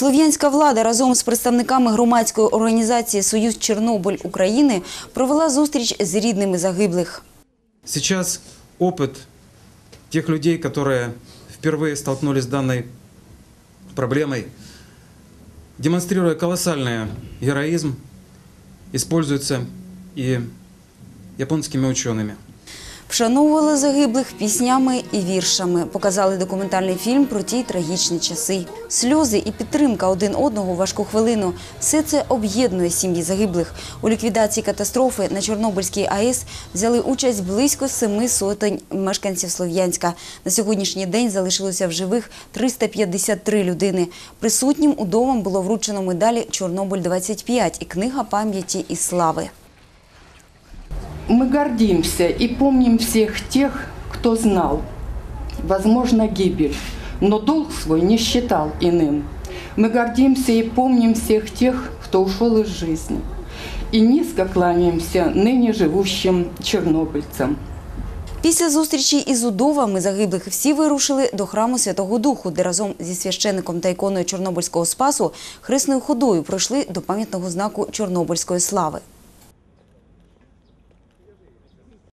Слов'янська влада разом з представниками громадської організації «Союз Чорнобиль України» провела зустріч з рідними загиблих. Сейчас опыт тех людей, которые впервые столкнулись с данной проблемой, демонстрируя колоссальный героизм, используется и японскими учеными. Вшановували загиблих піснями і віршами. Показали документальний фільм про ті трагічні часи. Сльози і підтримка один одного у важку хвилину – все це об'єднує сім'ї загиблих. У ліквідації катастрофи на Чорнобильській АЕС взяли участь близько 700 мешканців Слов'янська. На сьогоднішній день залишилося в живих 353 людини. Присутнім у домом було вручено медалі «Чорнобиль-25» і книга пам'яті і слави. Мы гордимся и помним всех тех, кто знал, возможно, гибель, но долг свой не считал иным. Мы гордимся и помним всех тех, кто ушел из жизни. И низко кланяемся ныне живущим чорнобильцям. Після зустрічі із удовами загиблих всі вирушили до храму Святого Духу, де разом зі священником та іконою Чорнобильського Спасу хресною ходою пройшли до пам'ятного знаку Чорнобильської слави.